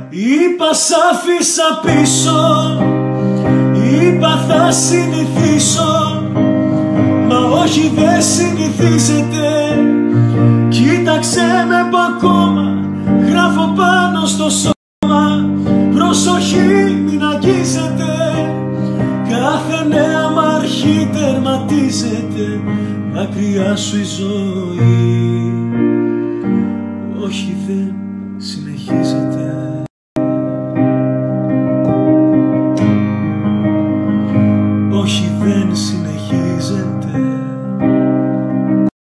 Είπα σ' άφησα πίσω, είπα θα συνηθίσω, μα όχι δεν συνηθίζεται. Κοίταξε με που ακόμα γράφω πάνω στο σώμα. Προσοχή μην αγγίζετε, κάθε νέα μ' αρχή τερματίζεται. Μακριά σου η ζωή, όχι δεν